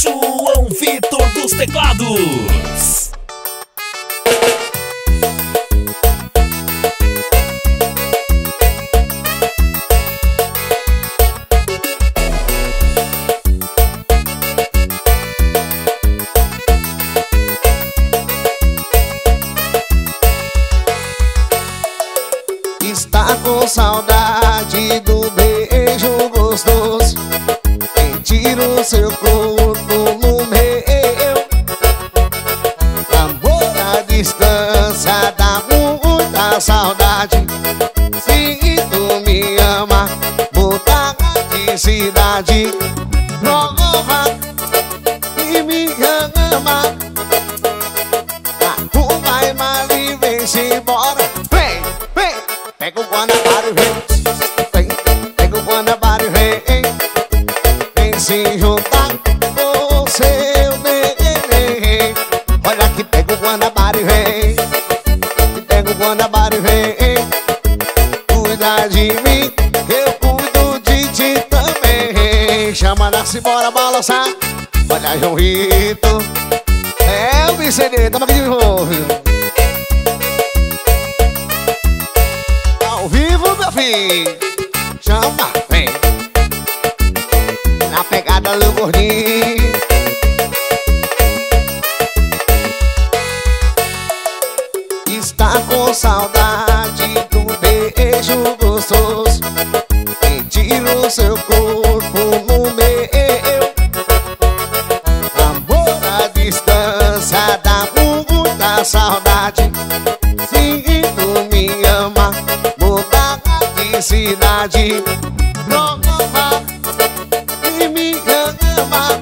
João Vitor dos teclados. Está com saudade do beijo gostoso, sentir o seu corpo no meu. Amor à distância dá muita saudade. Se tu me ama, mudar de cidade nova e me ama. Arruma e mala e vem-se embora. Vem, vem, pega o Guanabara e vem. Vem, pega o Guanabara e vem. Vem se juntar com o seu neném. Olha que pega o Guanabara e vem. Pega o Guanabara e vem. Cuida de mim, eu cuido de ti também. Chama nasce, bora balançar. Olha João Vitor. É o BCD, tamo aqui de novo. Ao vivo, meu filho. Chama, vem. Na pegada do gordinho. Está com saudade do beijo gostoso, sentir o seu corpo no meu. Amor à distância dá muita saudade. Se tu me ama, mudar de cidade nova e me ama.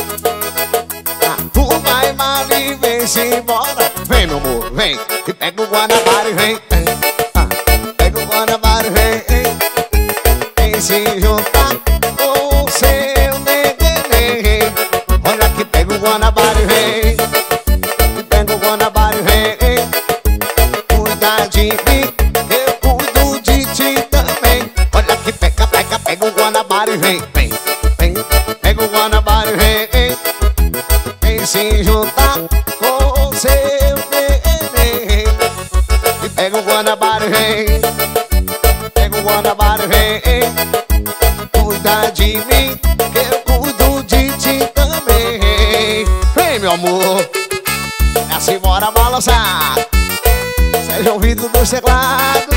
Arruma e mala e vem-se embora. Vem, meu amor, vem. E pega o Guanabara e vem. Pega o Guanabara e vem. Vem se juntar com o seu neném. Olha que pega o Guanabara e vem. E pega o Guanabara e vem. Cuida de mim, eu cuido de ti também. Olha que pega, pega, pega o Guanabara e vem. Vem, vem, pega o Guanabara e vem. Vem se juntar com o seu neném. E pega o Guanabara e vem. Pega o Guanabara e vem. Cuida de mim, eu cuido de ti também. Vem, meu amor, assim bora balançar. Seja ouvido dos teclados.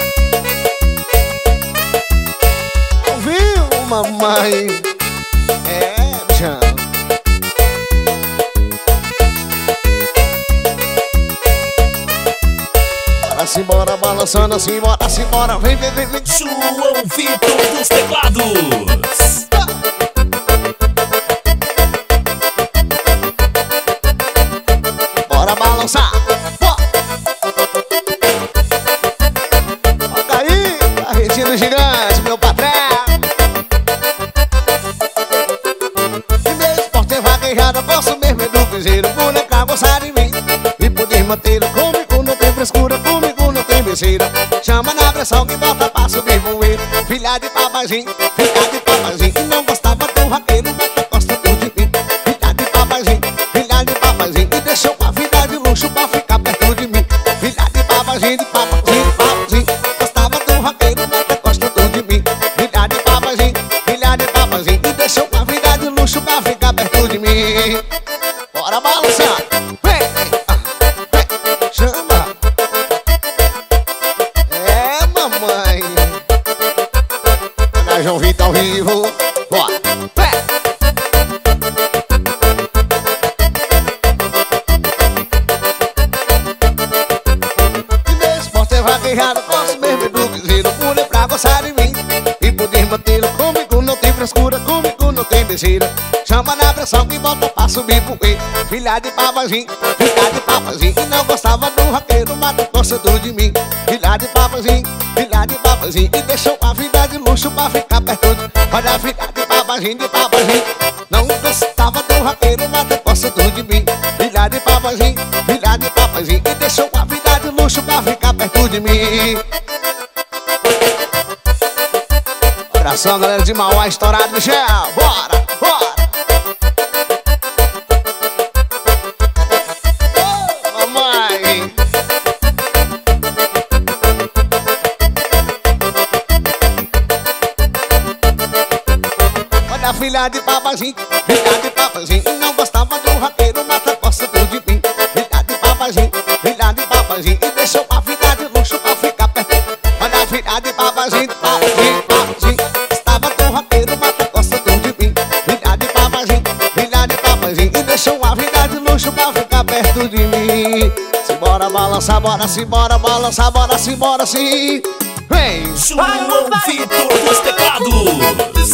Ouviu, mamãe? É, bichão. Assim bora balançando, assim bora, vem, vem, vem, vem. João Vitor dos teclados. Bora balançar. Toca aí, carretinho gigante, meu patrão. E meu esporte é vaquejada, posso mesmo é do piseiro. Boneca gostar de mim e poder manter comigo, não tem frescura, comigo não tem besteira. Chama na pressão que bota pra subir voeiro. Filha de papazinho, e não gostava do vaqueiro, mas gosta tudo de mim. Filha de papazinho, e deixou uma vida de luxo pra ficar perto de mim. Filha de papazinho, gostava do vaqueiro, mas gosta tudo de mim. Filha de papazinho, e deixou uma vida de luxo pra ficar perto de mim. Bora balançar, vem, vem, chama. É, mamãe. Olha João Vitor ao vivo. Bora, vem. E meu esporte é vaquejado, posso mesmo do piseiro. Mulher pra gostar de mim e poder mantê-lo comigo, não tem frescura, comigo não tem besteira. Chama na pressão que bota pra subir voeiro. Filha de papazinho, e não gostava do vaqueiro, mas gosta tudo de mim. Filha de papazinho, e deixou a vida de luxo pra ficar perto de... Olha, filha de papazinho, não gostava do vaqueiro, mas gosta tudo de mim. Filha de papazinho, e deixou a vida de luxo pra ficar perto de mim. Abração, galera de Mauá, estourado, Michel. Bora, bora. filha de papazinho, filha de papazinho. Não gostava do raqueiro, mata gosta tudo de mim. Filha de papazinho, e deixou pra ficar de luxo pra ficar perto. Olha a filha de papazinho, papazinho. Estava do raqueiro, mata gosta tudo de mim. Filha de papazinho, e deixou uma vida de luxo pra ficar perto de mim. Simbora balançar, bora simbora balançar, bora simbora sim. Vem! João Vitor dos teclados.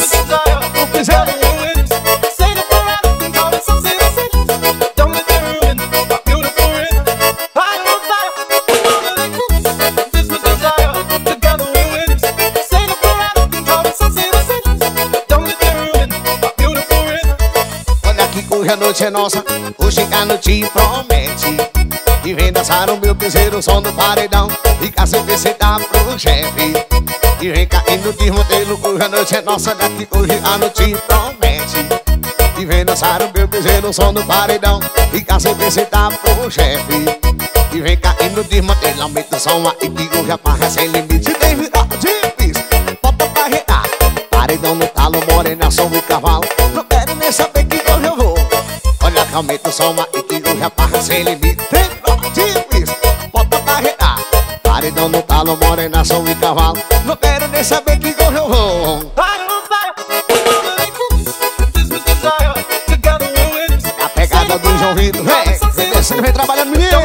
Olha que hoje a noite é nossa, hoje a noite promete. E vem dançar o meu piseiro, som do paredão. E cá sempre cê dá pro chefe. E vem caindo de modelo, hoje a noite é nossa, daqui hoje a noite promete. E vem dançar o meu piseiro, som do paredão. E cá sempre cê dá pro chefe. E vem caindo de modelo, aumenta o som aí que hoje a parra sem limite. Tem virada de pista, bota pra redar. Paredão no talo, morena, som e cavalo. Não quero nem saber que hoje eu vou. Olha que aumenta o som aí que hoje a parra sem limite. Bota pra redar. Paredão no talo, morena, som e cavalo. Não quero nem saber que gol eu vou. A pegada do João Vitor, vem descendo, vem trabalhando, menino.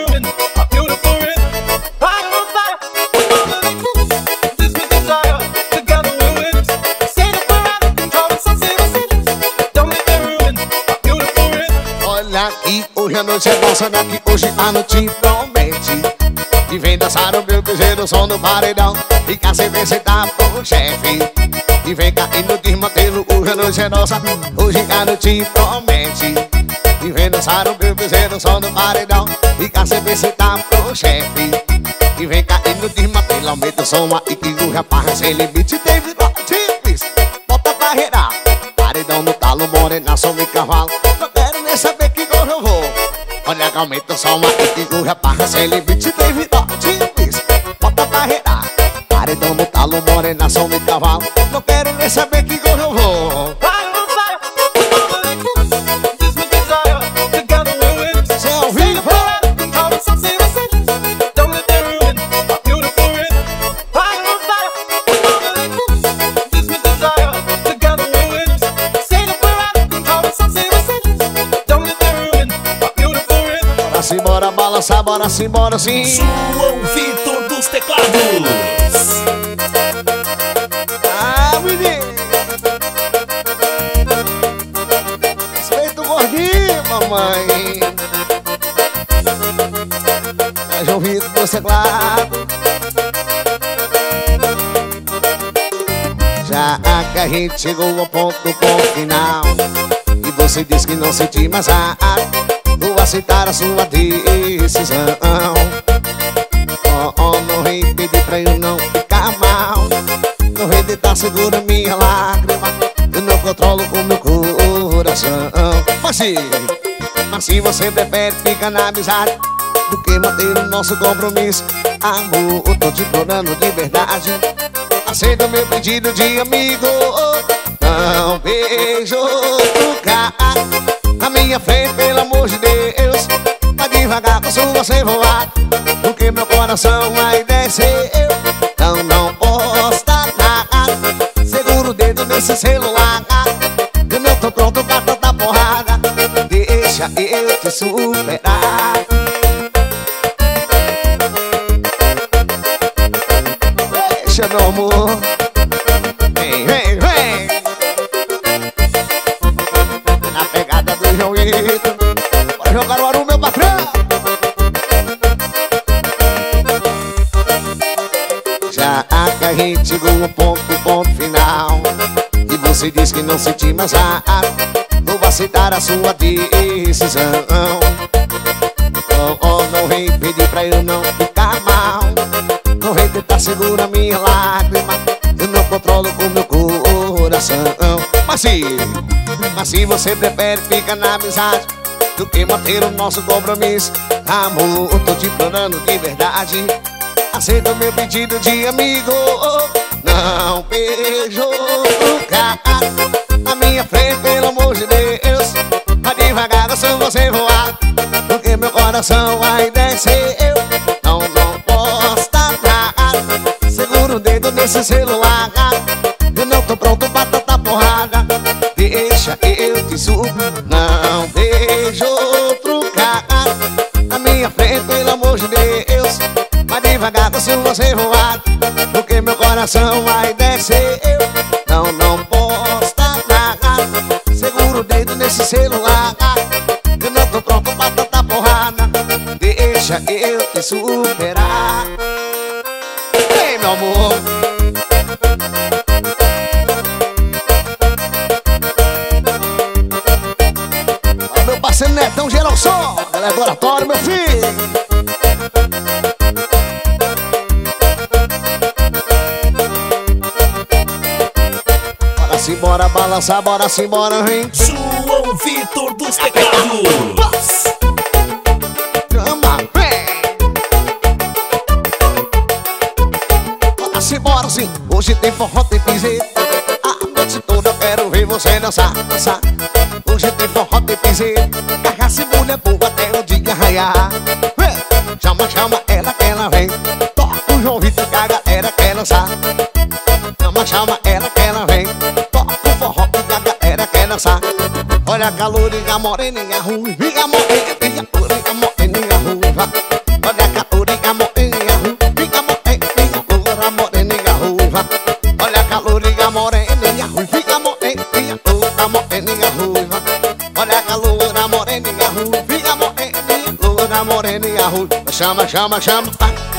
Olha que hoje a noite é nossa, daqui hoje a noite promete. E vem dançar o meu piseiro, som do paredão. E cá sempre cê dá pro chefe. E vem caindo de modelo, hoje a noite é nossa, hoje a noite promete. E vem dançar o meu piseiro, som do paredão. E cá sempre cê dá pro chefe. E vem caindo de modelo, aumenta o som aí que o rapaz sem limite. Tem virotes, bota pra redar. Paredão no talo, morena, som e cavalo. Não quero nem saber que gol eu vou. Olha que aumenta o som aí que o rapaz sem limite. Tem virotes, bota pra redar. Paredão no talo, morena, som e cavalo. Não quero nem saber que gol eu vou. Cê ouviu? Bora balançar, bora simbora sim. João Vitor dos teclados. Ah, menino, respeita o gordinho, mamãe. É João Vitor dos teclados. Já que a gente chegou ao ponto final e você disse que não sentiu mais vou aceitar a sua decisão. Não vem pedir pra eu não ficar mal. Não vem tentar segurar minha lágrima. Eu não controlo o meu coração. Mas se você prefere ficar na amizade do que manter o nosso compromisso, amor, eu tô te implorando de verdade. Aceita o meu pedido de amigo. Não beijo nunca na minha frente, pelo amor de Deus. Vai devagar com sua sem voar, porque meu coração vai descer. Então não posta nada, segura o dedo nesse celular. Eu não tô pronto pra tanta porrada, deixa eu te superar. Deixa, meu amor. Vem, vem, vem. Na pegada do João Vitor, bora jogar o aru, meu patrão. Já que a gente chegou ao ponto final e você disse que não sentiu mais nada, vou aceitar a sua decisão. Não vem pedir pra eu não ficar mal. Não vem tentar segurar minha lágrima. Eu não controlo o meu coração. Mas se você prefere ficar na amizade do que manter o nosso compromisso, amor, eu tô te implorando de verdade. Aceita o meu pedido de amigo. Não beijo nunca na minha frente, pelo amor de Deus. Vai devagar, se você voar, porque meu coração ainda é seu. Não posso estar atrás. Segura o dedo nesse celular. Eu não tô pronto pra tanta porrada. Deixa eu te subir, não vejo outro cara na minha frente, pelo amor de Deus. Vai devagar, se você voar, porque meu coração vai descer. Não posso estar atrás. Segura o dedo nesse celular. Eu não tô pronto pra tanta porrada. Deixa eu te superar. Vem, meu amor. Olha meu parceiro Netão Geralson, laboratório, meu filho. Bora balançar, bora simbora, vem. João Vitor dos teclados. Chama, vem. Bora simbora, sim. Hoje tem forró, tem piseiro. A noite toda eu quero ver você dançar, dançar. Hoje tem forró, tem piseiro. Carraça e mulher boa até o dia raiar. Vem, chama, chama ela que ela vem. Toca o João Vitor que a galera quer dançar. Chama, chama ela que ela vem. Olha a calorinha moreninha ruiva, moreninha, moreninha, moreninha ruiva. Olha a calorinha moreninha ruiva, moreninha, loura, moreninha ruiva. Olha a calorinha moreninha ruiva, moreninha, loura, moreninha ruiva. Olha a calorinha moreninha ruiva, moreninha, loura, moreninha ruiva. Chama, chama, chama.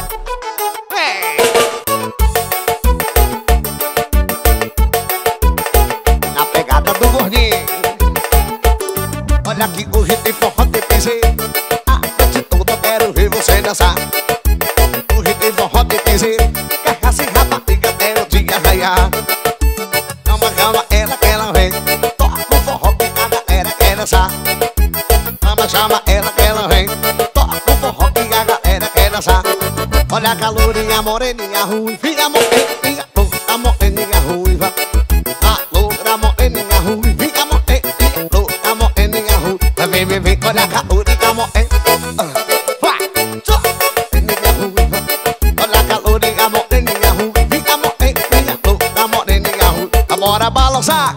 Na pegada do gordinho. Olha que hoje tem forró, tem piseiro. A noite toda eu quero ver você dançar. Hoje tem forró, tem piseiro. Carraça e rapariga até o dia raiar. Calma, calma, ela que ela vem. Toca o forró que a galera quer dançar. Chama, chama ela que ela vem. Toca o forró que a galera quer dançar. Olha a calorinha moreninha ruiva, moreninha, loura, moreninha ruiva. A loura moreninha ruiva, moreninha, loura, moreninha ruiva. Vem, vem, vem, olha a calorinha moreninha. Vai, tchau, moreninha ruiva. Olha a calorinha moreninha ruiva, moreninha, loura, moreninha ruiva. Bora balançar.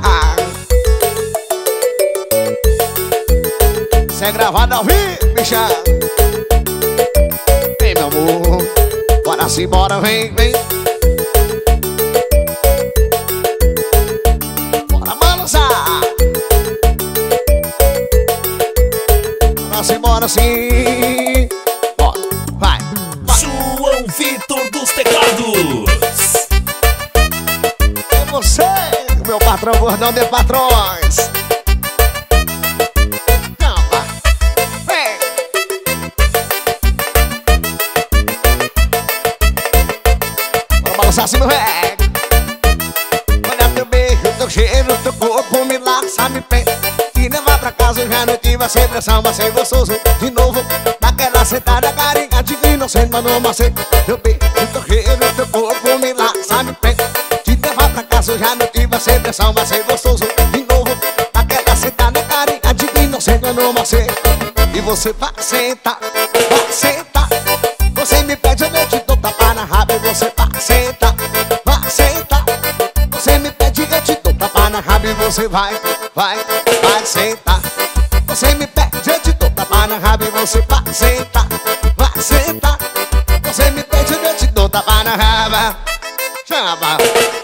Isso é gravado ao vivo, bicha. Vem, meu amor. Bora sim, bora, vem, vem. Bora balançar. Bora sim, bora sim. Bora, vai, vai. João Vitor dos teclados. É você, meu patrão gordão de patrões. Assim, meu velho. Olha teu beijo, teu cheiro, teu corpo me laça, me pega. E levar pra casa já não tive sem pressão, mas ser gostoso de novo. Daquela sentada carinha de inocente, mas não macete. Teu beijo, teu cheiro, teu corpo me laça, me pega. Te levar pra casa já não tive sem pressão, mas ser gostoso de novo. Daquela sentada carinha de inocente, mas não macete. E você vai sentar, vai sentar. Você me pede, eu te dou tapa na raba. E você vai sentar, vai sentar. Você me pede, eu te dou tapa na raba. E você vai sentar. Você me pede, eu te dou tapa na raba. E você vai sentar, vai sentar. Você me pede, eu te dou tapa na raba. Chama.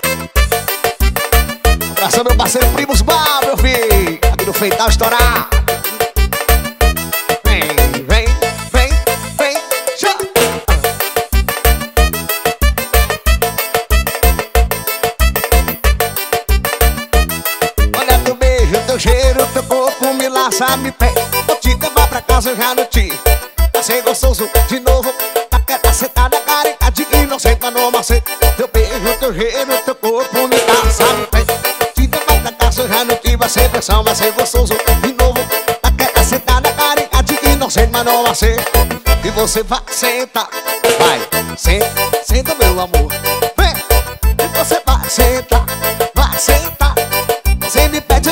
Abração meu parceiro Primos Bar, meu filho. Aqui no Feital estourar. Me pede, vou te levar pra casa, eu já não te vai ser gostoso de novo. Daquela sentada carinha de inocente, mas não macete. Teu beijo, teu cheiro, teu corpo me laça, me pede. Vou te levar pra casa, eu já não te vai ser pressão, vai ser gostoso de novo. Daquela sentada carinha de inocente, mas não macete. E você vai sentar, vai, senta, senta meu amor. Vem, e você vai sentar, vai sentar. Você me pede,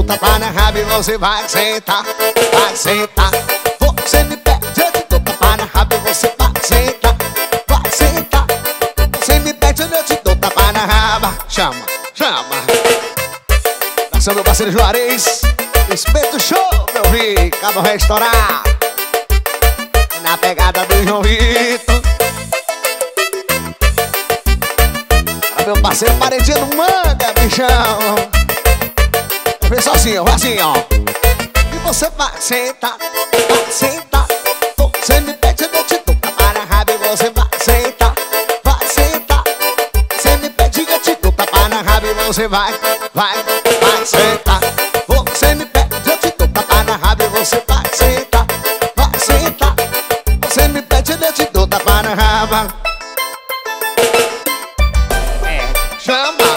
tapa na raba e você vai sentar, vai sentar. Você me pede, eu te dou tapa na raba e você vai sentar, vai sentar. Você me pede, eu te dou tapa na raba. Chama, chama. Ação meu parceiro Juarez, Espeto Show, meu filho, acaba de restaurar. Na pegada do João Vitor. Para meu parceiro Paredinho do Manga, bichão. Vem só assim, ó, E você vai sentar, vai sentar. Você me pede, eu te dou tapa na raba e você vai sentar, vai sentar. Você me pede, eu te dou tapa na raba e você vai sentar. Você me pede, eu te dou tapa na raba e você vai sentar, vai sentar. Você me pede, eu te dou tapa na raba. Chama.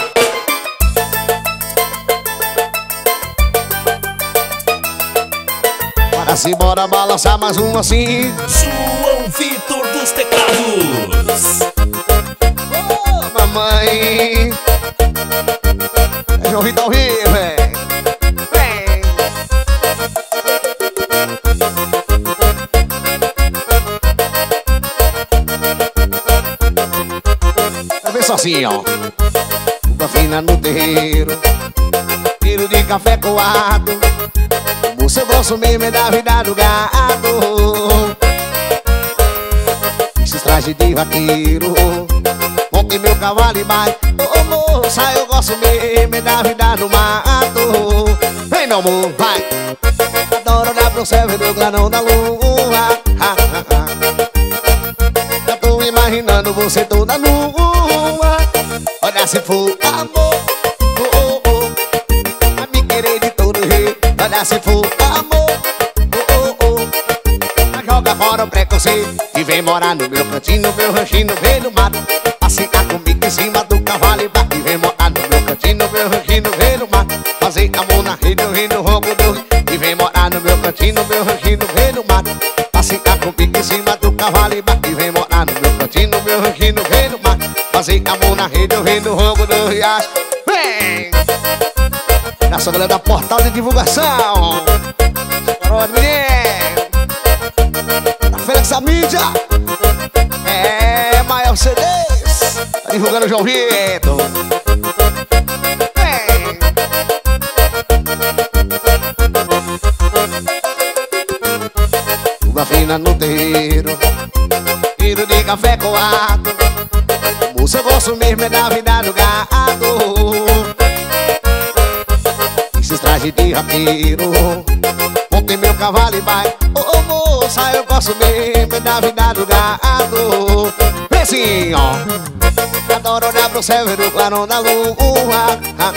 Bora sim, bora balançar mais um assim. João Vitor dos Teclados. Oh, mamãe. É João Vitor ao vivo, vem. Vai ver só assim, ó. Uva fina no terreiro, tiro de café coado. O seu gosto mesmo é da vida do gado. Esses trajes de vaqueiro, monte meu cavalo e vai. Ô moça, eu gosto mesmo é da vida do mato. Vem meu amor, vai. Adoro olhar pro céu e do clarão da lua. Já tô imaginando você toda nua. Olha se for amor, vai me querer de todo jeito. Olha se for amor, joga fora o preconceito e vem morar no meu cantinho, no meu ranchinho, no meio do mato. Passear comigo em cima do cavalo e bate. E vem morar no meu cantinho, no meu ranchinho, no meio do mato. Fazer amor na rede, no rio, no ronco do rio. E vem morar no meu cantinho, no meu ranchinho, no meio do mato. Passear comigo em cima do cavalo e bate. E vem morar no meu cantinho, no meu ranchinho, no meio do mato. Fazer amor na rede, no rio, no ronco do riacho. Vem! Nossa galera da Portal de Divulgação. Parou de menino. Da Félix da Mídia. É, Maior CDs. Tá divulgando o João Vitor. Vem. Uva fina no terreiro, tiro de café coado. O seu gosto mesmo é da vida do gado. Esses trajes de rapeiro, monte meu cavalo e vai. Ô moça, eu gosto mesmo da vida do gado. Vem assim, ó. Adoro olhar pro céu e do clarão da lua.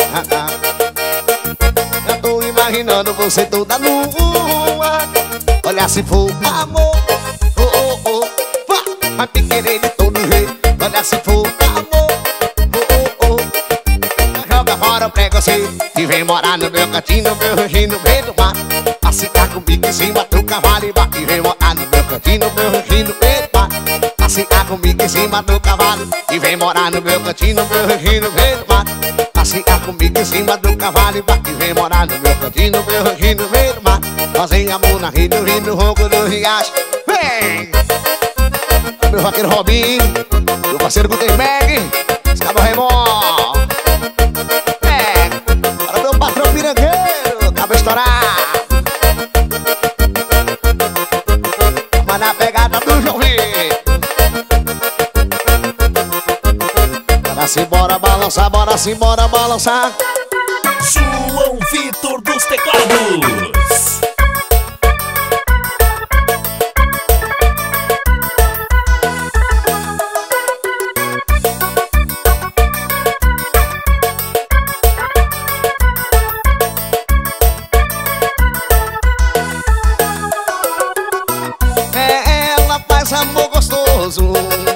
Já tô imaginando você toda nua. Olha se for amor, vai me querer de todo jeito. Olha se for amor, joga fora o preconceito e vem morar no meu cantinho, no meu ranchinho, no meio do mato. Passear comigo em cima do cavalo e bate. E vem morar no meu cantinho, no meu ranchinho, no meio do mato. Passear comigo em cima do cavalo e vem morar no meu cantinho, no meu ranchinho, no meio do mato. Passear comigo em cima do cavalo e bate. E vem morar no meu cantinho, no meu ranchinho, no meio do mato. Fazer amor na rede, no rio, no ronco do riacho. Vem! Meu vaqueiro Robinho, meu parceiro Gutenberg, Escabo Raimon. Para meu patrão Pirangueiro, acaba estourar. Mas na pegada do João Vitor. Bora sim, bora balançar, bora sim, bora balançar. João Vitor dos Teclados. Amor gostoso,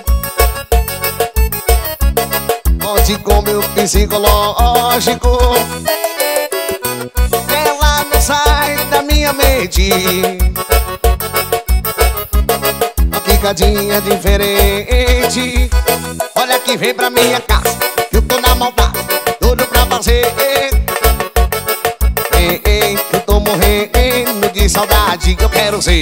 conte com meu psicológico. Ela não sai da minha mente, uma picadinha diferente. Olha que vem pra minha casa, que eu tô na maldade, tudo pra fazer. morrendo de saudade. Eu quero ser,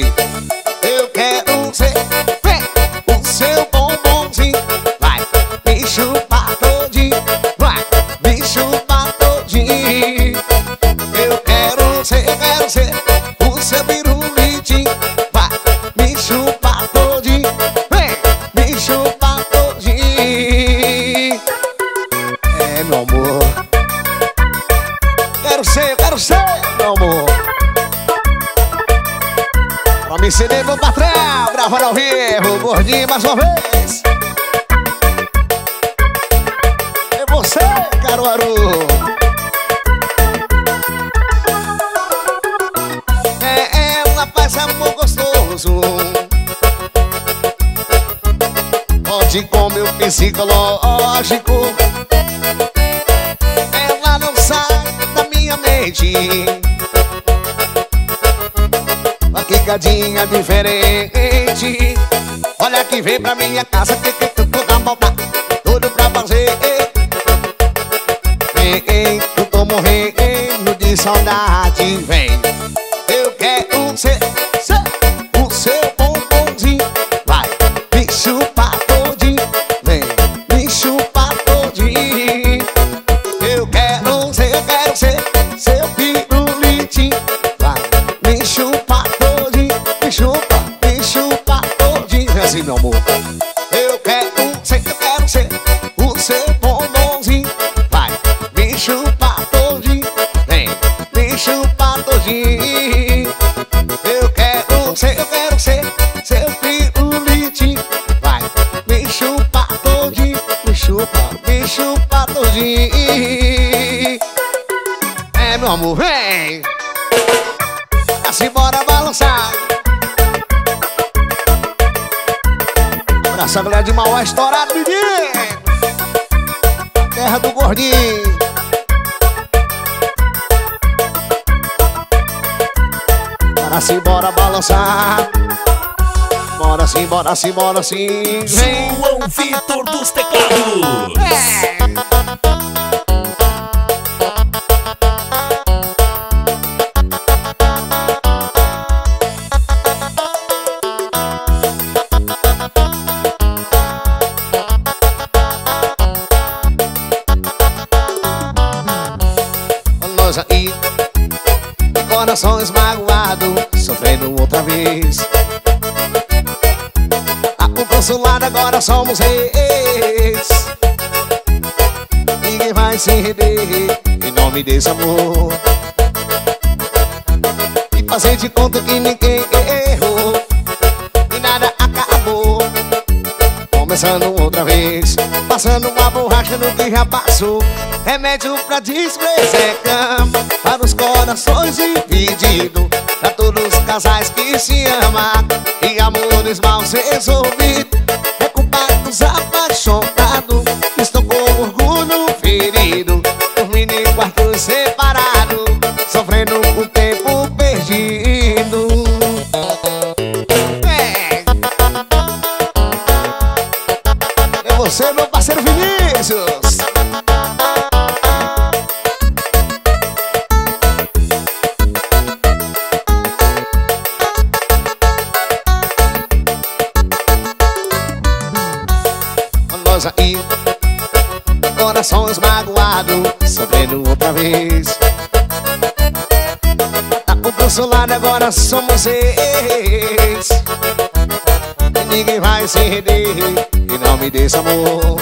vem, o seu bombonzinho. Vai, me chupar todinho, vai, me chupar todinho. Eu quero ser o seu pirulitinho. Vai, me chupar todinho, vem, me chupar todinho. É, meu amor, quero ser, meu amor. Pra me ceder no patrão, gravando ao vivo, gordinho mais uma vez. É você, Caruaru. Ela faz amor gostoso, pode com meu psicológico. Ela não sai da minha mente, uma quicadinha diferente. Olha que vem pra minha casa, que tudo na volta, tudo pra fazer. Vem, eu tô morrendo de saudade. Vem, eu quero ser o seu bombonzinho. Vai, me chupar todinho, vem, me chupar todinho. Eu quero ser seu pirulitinho. Vai, me chupar todinho, me chupa todinho. É assim, meu amor. Eu quero ser o seu bombonzinho. Vai, me chupar todinho, vem, me chupar todinho. Eu quero ser seu pirulitinho. Vai, me chupar todinho, me chupa todinho. É, meu amor, vem, assim bora balançar. Abraça a galera de Mauá estourado, menino. Terra do gordinho. Bora sim, bora balançar. Bora sim, vem. João Vitor dos teclados. Nós aí, coração esmagoado, sofrendo outra vez. O consulado agora somos reis. Ninguém vai se render em nome desse amor. E fazer de conta que ninguém errou e nada acabou. Começando outra vez, passando uma borracha no que já passou. Remédio pra desprezo é cama para os corações divididos, pra todos os casais que se amam e amores mal resolvidos. É culpa dos apaixonados, estão com orgulho ferido, dormindo em quartos separados, sofrendo com tempo perdido. É você, meu parceiro Vinícius. Aí, coração esmagoado, sofrendo outra vez. Tá com o consulado, agora somos reis. E ninguém vai se render em nome desse amor.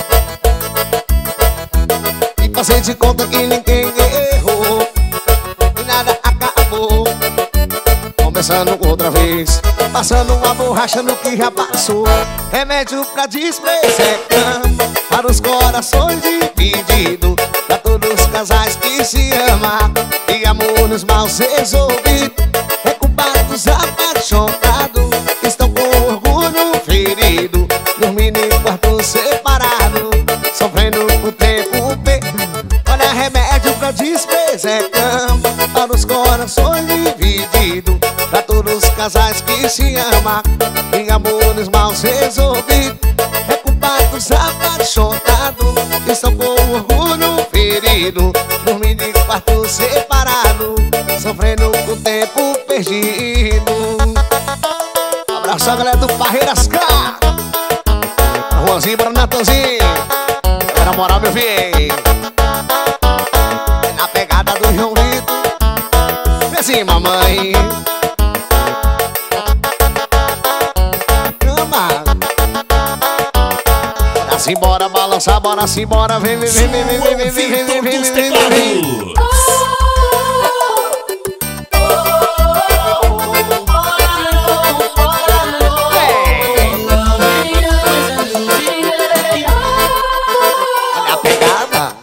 E fazer de conta que ninguém errou e nada acabou. Começando outra vez, passando uma borracha no que já passou. Remédio pra desprezo é cama para os corações divididos, pra todos os casais que se amam e amores mal resolvidos. É culpa dos apaixonados, estão com orgulho ferido, dormindo em quartos separados, sofrendo o tempo perdido. Olha, remédio pra desprezo é cama para os corações divididos, pra todos os casais que se amam em amores mal resolvidos. É culpa dos apaixonados, estão com orgulho ferido, dormindo em quarto separado, sofrendo com o tempo perdido. perdido. Abraço a galera do Barreiras K, Juanzinho para o Natanzinho. Na moral, meu filho, na pegada do João Vitor. Vem assim, mamãe. Simbora balançar, bora simbora, vem, vem, vem, vem, vem, vem, vem, vem, vem, vem, vem, vem. Olha a pegada.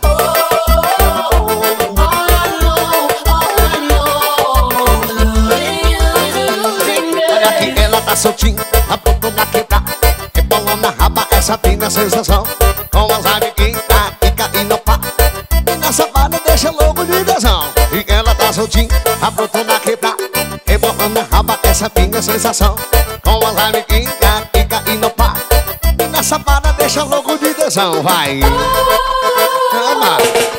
Olha aqui, ela tá soltinha, a ponta da quebra. Na raba, essa fina sensação. Com as amiguinhas, fica e não pá. E na safada deixa louco de tesão. E ela tá soltinha, aprontando a quebrar. Rebolando na raba, essa fina sensação. Com as amiguinhas, fica e não pá. E na safada deixa louco de tesão. Vai. Ama.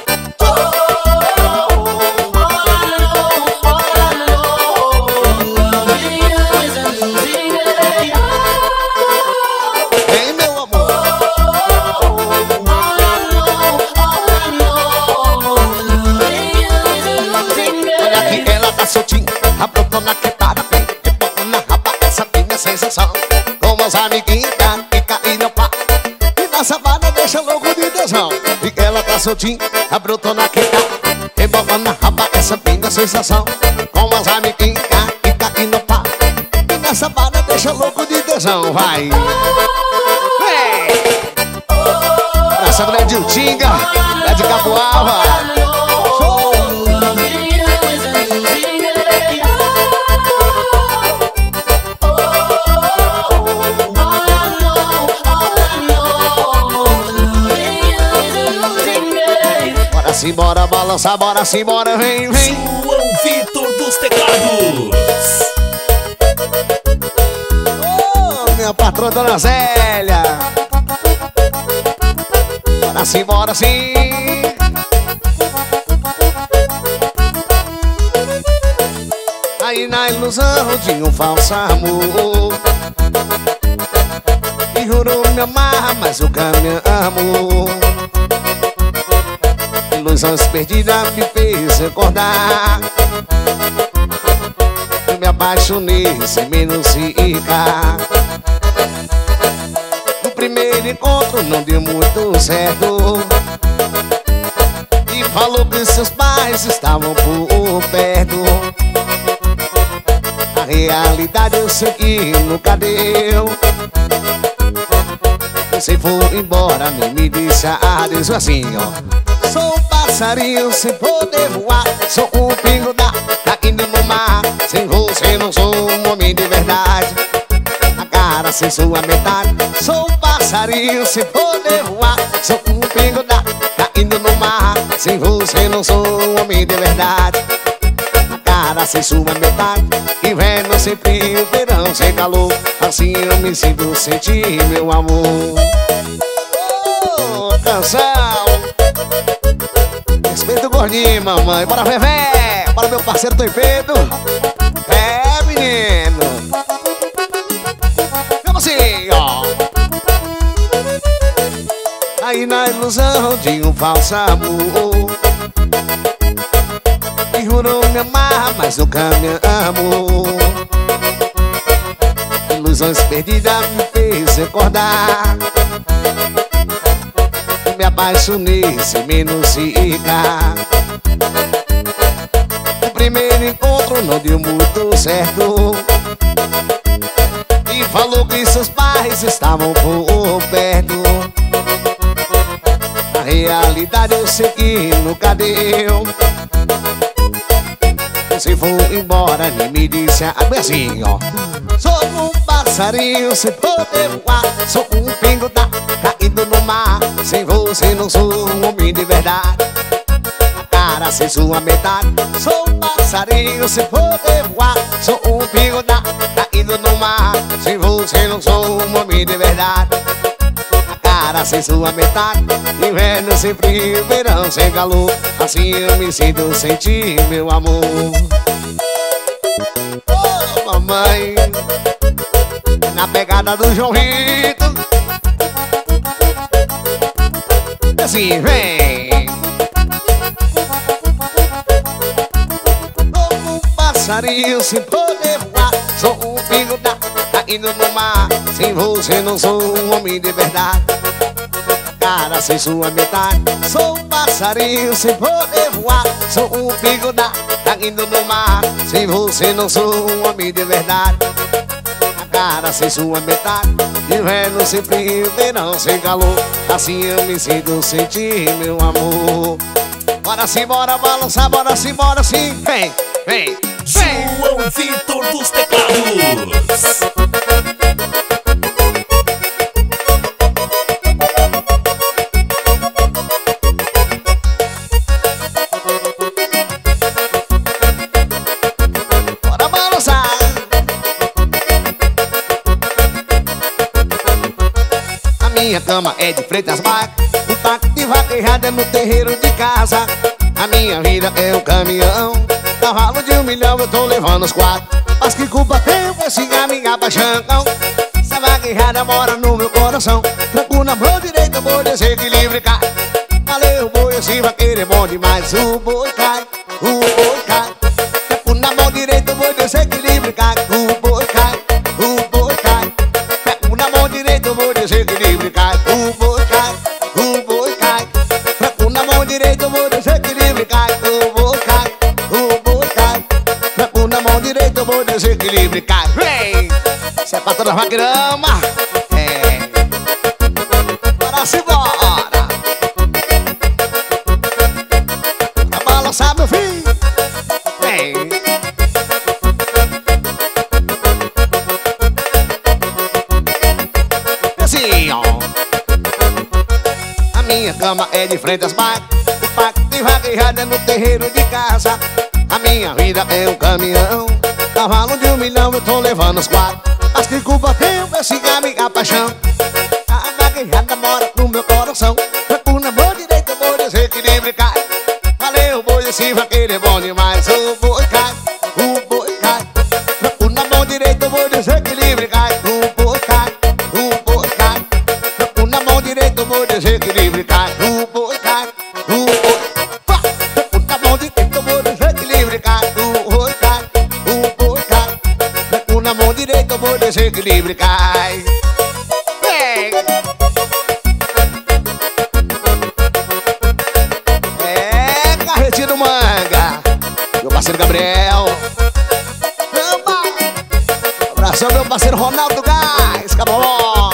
Soltinho, aprontando na quebrada, vem, rebolando na raba, essa minha sensação. Com os amiguinhos, fica e não pá. E na savana deixa louco de tesão. E ela tá soltinha, aprontando na quebrada, rebolando na raba, essa minha sensação. Com os amiguinhos, fica e não pá. E na savana deixa louco de tesão. Vai. Abraça a mulher de Utinga, é de Capoava. Simbora balançar, bora simbora, vem, vem. João Vitor dos teclados. Oh, minha patroa Dona Zélia. Bora simbora, sim. Aí na ilusão de um falso amor, e jurou me amar, mas eu me amo. Ilusões perdidas me fez recordar. Eu me apaixonei sem menos ficar. No primeiro encontro não deu muito certo. E falou que seus pais estavam por perto. A realidade eu sei que nunca deu. Você foi embora, nem me disse adeus. Assim, ó. Sou um passarinho sem poder voar. Sou um pingo da caindo no mar. Sem você não sou um homem de verdade. A cara sem sua metade. Sou um passarinho sem poder voar. Sou um pingo da caindo no mar. Sem você não sou um homem de verdade. A cara sem sua metade. Inverno sem frio, verão sem calor. Assim eu me sinto sentir meu amor. Oh, canção. Respeita o gordinho, mamãe. Bora, Vevé. Bora, meu parceiro Toy Pedro. É, menino. Vamos assim, ó. Aí na ilusão de um falso amor, e jurou me amar, mas nunca me amou. Ilusões perdidas me fez recordar. Me apaixonei sem menos ficar. O primeiro encontro não deu muito certo. E falou que seus pais estavam por perto. Na realidade eu sei que nunca deu. Você foi embora, nem me disse assim, ó. Sou um passarinho sem poder voar. Sou um pingo da caindo no mar. Sem você não sou um homem de verdade. A cara sem sua metade. Sou um passarinho sem poder voar. Sou um pingo da caindo no mar. Sem você não sou um homem de verdade. A cara sem sua metade. Inverno sem frio, verão sem calor. Assim eu me sinto sentir meu amor. mamãe. Na pegada do João Rito. Assim, vem. Como um passarinho sem poder voar, sou um pingo da caindo no mar. Sem você não sou um homem de verdade. Cara sem sua metade. Sou um passarinho sem poder voar, sou um pingo da caindo no mar. Sem você não sou um homem de verdade. Cara sem sua metade. Inverno sem frio, verão sem calor. Assim eu me sinto sem ti, meu amor. Bora sim, bora balançar, bora sim, vem, vem, vem. João Vitor dos Teclados. Bora balançar. A minha cama é de Freitas Baias, o taco de vaquejada é no terreiro de casa. A minha vida é um caminhão, cavalo de 1 milhão eu tô levando os 4. Mas que culpa tem esse a minha paixão? Essa vaquejada mora no meu coração. Tranco na mão direita, o boi desequilíbrio cai. Valeu boi, esse vaqueiro é bom demais. O boi cai, o boi cai. Tranco na mão direita, o boi desequilíbrio cai. O boi cai, o boi cai. Tranco na mão direita, o boi desequilíbrio cai. O boi cai, o boi cai. Tranco na mão direita, o boi desequilíbrio cai. O boi cai, o boi cai. Tranco na mão direita, o boi desequilíbrio cai. Vem! Isso é pra toda vaqueirama. É. Bora se bora. Pra balançar, meu filho. Vem. Assim, ó. A minha cama é de frente às baias, o pacto de vaquejada é no terreiro de casa. A minha vida é um caminhão, cavalo de 1 milhão eu tô levando os 4. Mas que culpa tem esse a minha paixão? A vaquejada mora no meu coração. Tranco na mão direita, o boi desequilíbrio cai. Valeu boi, esse vaqueiro é bom demais. O boi cai, o boi cai. Tranco na mão direita, o boi desequilíbrio cai. O boi cai, o boi cai. Tranco na mão direita, o boi desequilíbrio cai. O boi cai, o boi cai. Tranco na mão direita, o boi desequilíbrio cai. O boi cai, o boi cai. Tranco na mão direita, o boi desequilíbrio cai. Vem! É, Carretinho do Manga. Meu parceiro Gabriel. Abração, meu parceiro Ronaldo Gás. Caboló.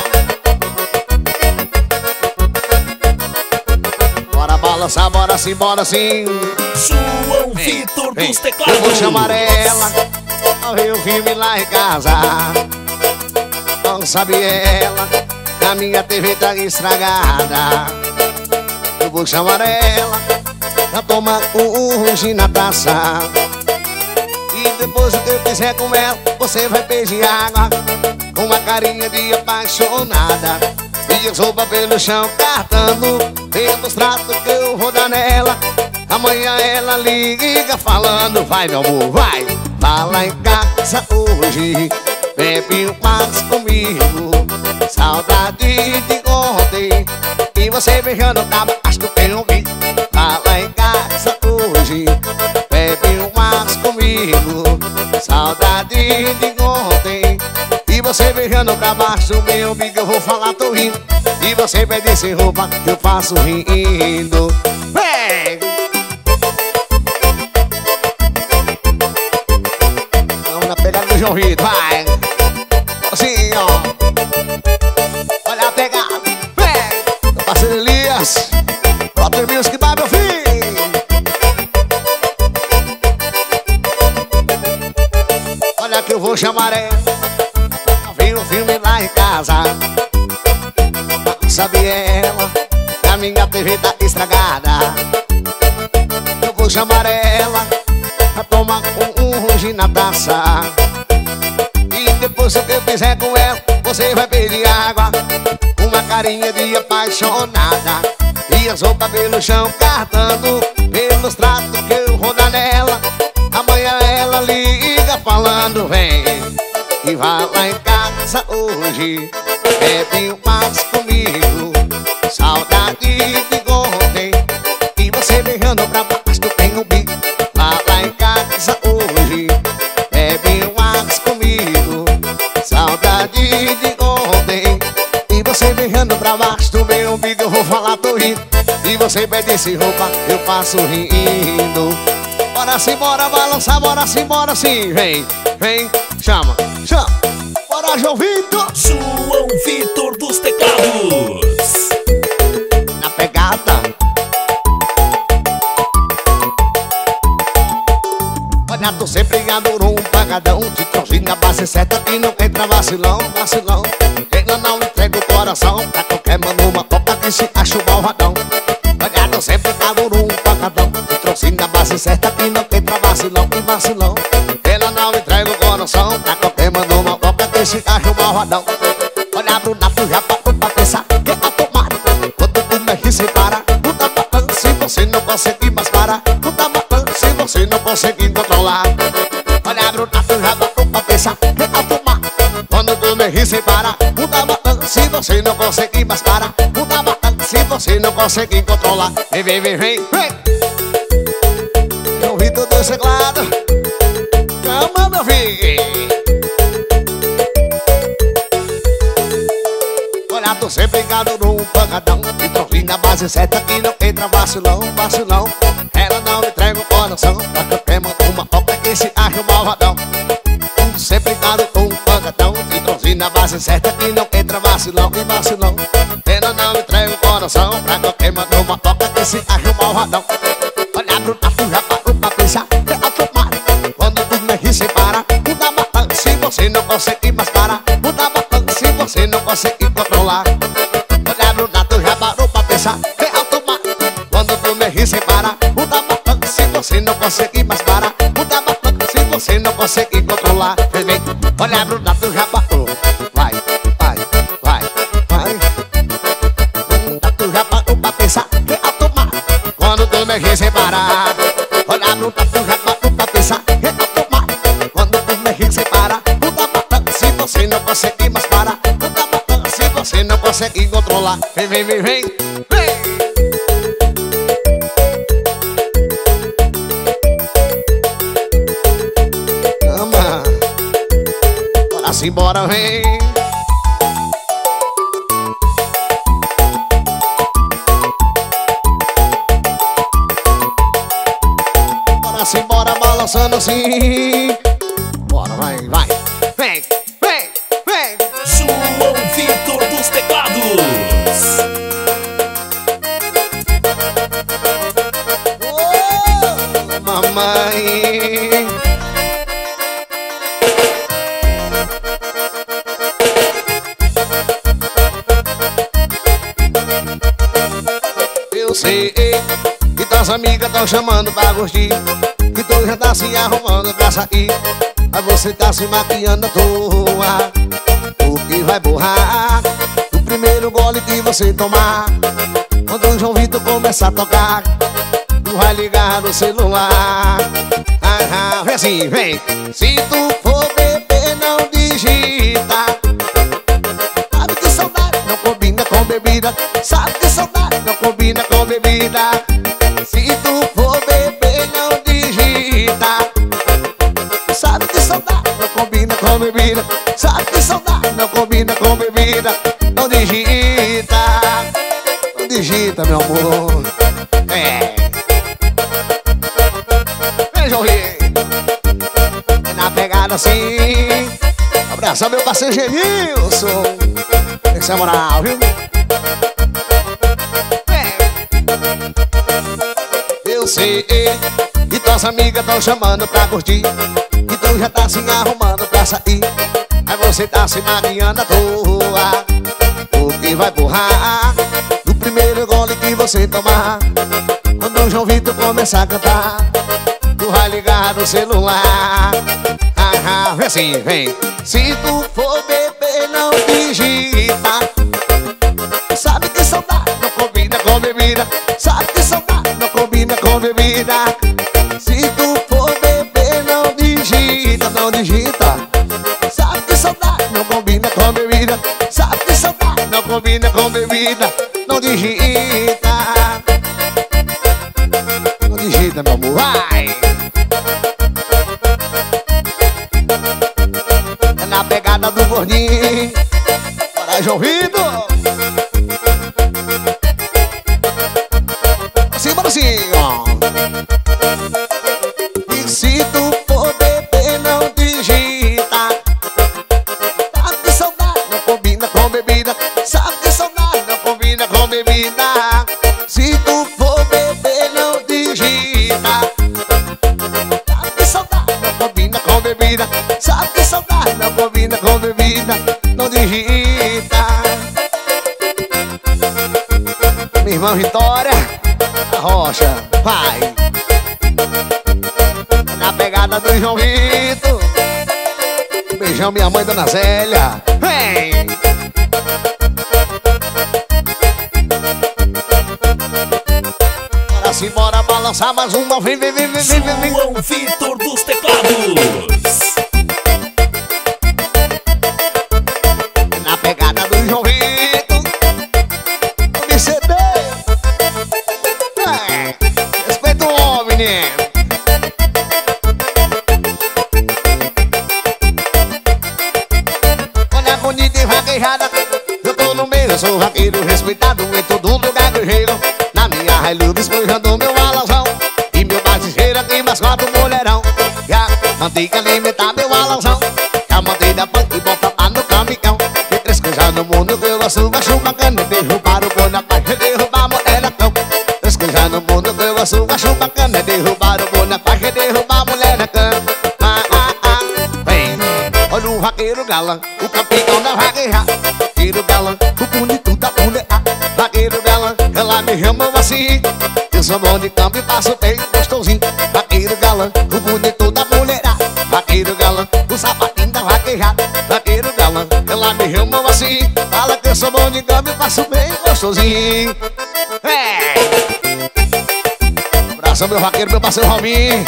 Bora balançar, bora sim, bora sim. João Vitor dos Teclados. Eu vou chamar ela pra ver o filme lá em casa. Não sabe ela que a minha TV tá estragada. Eu vou chamar ela pra tomar um rugi na taça. E depois o que eu fizer com ela, você vai pedir água com uma carinha de apaixonada. E as roupas pelo chão cartando pelos tratos que eu vou dar nela. Amanhã ela liga falando: vai meu amor, vai lá em casa hoje, bebe mais comigo. Saudade de ontem e você beijando tava, acho que eu tenho ouvido. Vai lá em casa hoje, bebe mais comigo. Saudade de ontem e você beijando pra baixo do meu umbigo. Eu vou falar, tô rindo, e você pede sem roupa, eu faço rindo. Vem! Vamos na pegada do João Vitor, vai! Assim, ó. Olha a pegada, vem! Meu parceiro Elias, Brother Music, vai, meu filho! Olha que eu vou chamar ela pra ver um filme lá em casa. Não sabe ela que a minha TV tá estragada. Eu vou chamar ela pra tomar um rugi na taça. E depois o que eu fizer com ela, você vai pedir água, uma carinha de apaixonada. E as roupas pelo chão cartando pelos tratos que eu vou dar nela. Amanhã ela liga falando: vem que vai lá em casa hoje. Bebe mais comigo, saudade de ontem. E você beijando pra baixo do tem um bico. Vai lá em casa hoje. Bebe mais comigo, saudade de ontem. E você beijando pra baixo do meu umbigo. Eu vou falar, tô rindo. E você pede esse roupa, eu passo rindo. Bora sim, bora balançar, bora sim, vem, vem, chama, chama. Bora, João Vitor. João Vitor dos teclados. Na pegada. Olha, tô sempre adorou um pagadão de trocinho na base certa e não entra vacilão, vacilão. Ela não entrega o coração pra qualquer mano, uma copa que se acha o malvadão. Olha, tô sempre adorou um pagadão de trocinho na base certa e não entra vacilão e vacilão. Ela não entrega o coração pra qualquer mano, uma copa que se acha o malvadão. Olha, Bruna, tu já parou pra pensar que é automático. Quando tu mexe sem parar, tu tá batendo se você não conseguir mais parar. Tu tá batendo se você não conseguir controlar. Olha, Bruna, tu já parou pra pensar que é automático. Quando tu mexe sem parar, tu tá batendo se você não conseguir mais parar. Tu tá batendo se você não conseguir controlar. Vem, vem, vem, vem, vem. João Vitor do teclado. Calma, meu filho. Olha, tô sempre ligado num pancadão de trocinho na base certa e não entra vacilão, vacilão. Ela não entrega o coração pra qualquer mano, uma copa que se acha o malvadão. Tô sempre ligado num pancadão de trocinho na base certa e não entra vacilão e vacilão. Ela não entrega o coração pra qualquer mano, uma copa que se acha o malvadão. Olha, Bruna, tu já parou pra pensar que é automático. Quando tu mexe sem parar, tu dá batendo se você não conseguir mais parar. Tu dá batendo se você não conseguir controlar. Olha, Bruna, tu já parou pra pensar que é automático. Quando tu mexe sem parar, tu dá batendo se você não conseguir mais parar. Tu dá batendo se você não conseguir controlar. Vem, vem. Olha, Bruna, tu já parou. Vai, vai, vai, vai. Bruna, tu já parou pra pensar que é automático. Quando tu mexe sem parar. Olha, Bruna, tu já parou pra pensar que é automático. Quando tu mexe sem parar, tu dá batendo se você não conseguir mais parar. Tu dá batendo se você não conseguir controlar. Vem, vem, vem, vem, vem. Ama. Bora sim, bora, vem. Bora sim, bora balançando assim. Bora, vai, vai. Vem, vem, vem. João Vitor dos teclados. Oh, mamãe. Eu sei que tuas amigas tão chamando pra curtir, que tu já tá se arrumando pra sair. Mas você tá se maquiando à toa, o que vai borrar o primeiro gole que você tomar. Quando o João Vitor começar a tocar, tu vai ligar no celular. Vem assim, vem. Se tu for beber, não digita. Sabe que saudade não combina com bebida. Sabe que saudade não combina com bebida. Se tu for beber, não digita. Sabe que saudade não combina com bebida. Sabe que saudade não combina com bebida. Não digita. Não digita, meu amor. É. Vem, João Vitor. É na pegada assim. Abraçar meu parceiro Genilson. Esse é moral, viu? Eu sei que tuas amigas tão chamando pra curtir, que tu já tá se arrumando pra sair. Aí você tá se maquiando à toa, o que vai borrar no primeiro gole que você tomar. Quando o João Vitor começar a cantar, tu vai ligar no celular. Vem assim, vem. Se tu for beber, não digita. Sabe que saudade não combina com bebida. Sabe que saudade não combina com bebida. Se tu for beber, não digita, não digita. Sabe que saudade digita, não digita. Não digita, meu amor, vai. É na pegada do gordinho. Bora, João Vitor. Assim, bora assim, ó. E se tu for beber, não digita. Sabe que saudade não combina com bebida. Sabe que saudade não combina com bebida. Se tu for beber, não digita. Sabe que saudade não combina com bebida. Sabe que saudade não combina com bebida. Não digita. Minha irmã Vitória a Rocha, vai. Na pegada do João Vitor. Beijão minha mãe, Dona Zélia. Vem! Bora sim, bora balançar mais uma. Vem, vem, vem, vem, vem, vem. João Vitor dos teclados. Na pegada do João Vitor. Me ceder. Respeita o homem, né? Olha bonita e vaquejada. Eu tô no meio, eu sou vaqueiro respeitado em todo lugar guerreiro. Na minha Hilux despojando meu alazão. E meu batizeiro aqui mais 4 mulherão. E a mantiga alimentar meu alazão. E a manteiga pão e bota lá no caminhão. E 3 coisas no mundo que eu gosto, acho bacana. Derrubar o boi na paz, derrubar a mulher na cama. 3 coisas no mundo que eu gosto, acho bacana. Derrubar o boi na paz, derrubar a mulher na cama. Vem, olha o vaqueiro galã, o campeão da vaqueja. Vaqueiro galã, o bonito da mulher. Vaqueiro galã, ela me chama assim. Eu sou bom de campo e passo bem gostosinho. Vaqueiro galã, o bonito da mulher. Vaqueiro galã, o sapatinho da vaquejada. Vaqueiro galã, ela me chama assim. Fala que eu sou bom de campo e passo bem gostosinho. Abração meu vaqueiro, meu parceiro Rominho.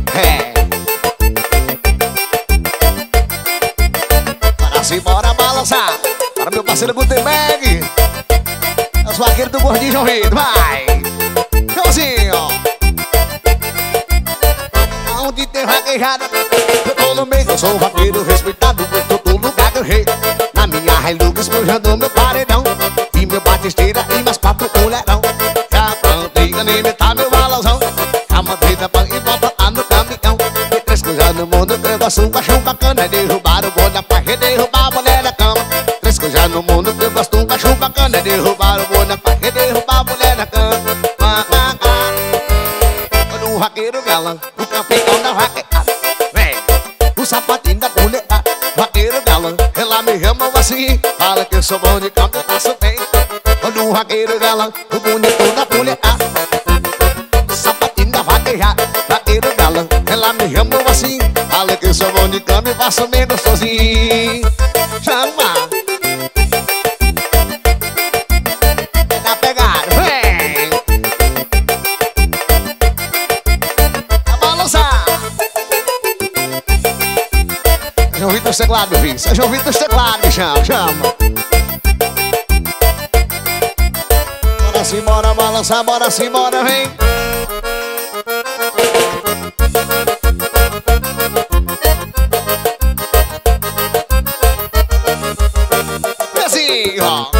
Bora sim, bora balançar. Para meu parceiro Gutenberg. Os vaqueiros do gordinho João Vitor, vai! Então assim, ó. Onde tem vaquejada, eu tô no meio, eu sou um vaqueiro respeitado em todo lugar que eu rei. Na minha Hilux despojando meu paredão. E meu batisteira e mais 4 mulherão. Já plantei alimentar meu balãozão. A manteiga pão e bota lá no caminhão. E 3 coisas no mundo que eu gosto, acho bacana. Derrubar o boi da paz, derrubar a mulher na cama. 3 coisas no mundo que eu gosto, acho bacana. Derrubar o boi na paz, derrubar a mulher na cama. Olha o vaqueiro galã, o campeão da vaqueada. Vem, o sapatinho da mulher. Vaqueiro galã, ela me chama assim. Fala que eu sou bom de campo, eu passo bem. Olha o vaqueiro galã, o bonito da mulher. Sapatinho da vaquejada. Vaqueiro galã, ela me chama assim. Fala que eu sou bom de campo e passo bem gostosinho. Chama. Na pegada, vem. A balançar. João Vitor dos teclados, filho. João Vitor dos teclados, chama, chama. Bora sim, bora balançar, bora sim, bora, vem. E assim, ó.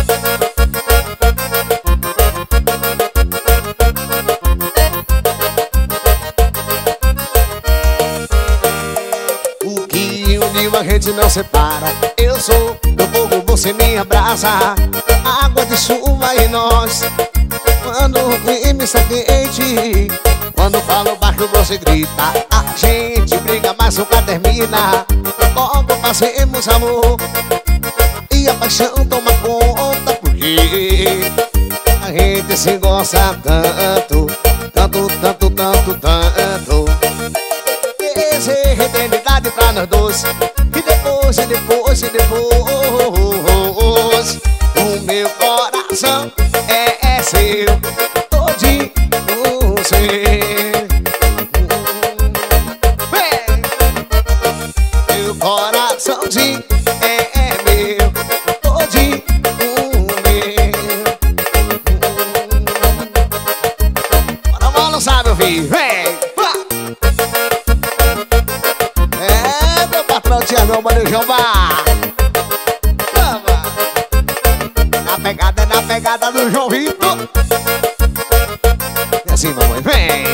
O que uniu a gente não separa. Eu sou do fogo, você me abraça. Água de chuva e nós. Quando o clima está quente, quando falo baixo você grita. A gente briga, mas nunca termina. Logo passemos amor e a paixão toma conta. Porque a gente se gosta tanto, tanto, tanto, tanto, tanto. Desejo eternidade pra nós dois. E depois, e depois, e depois, o meu coração é seu, todinho seu. Meu coraçãozinho é meu, todinho meu. Na pegada do João Vitor. E assim, mamãe, vem.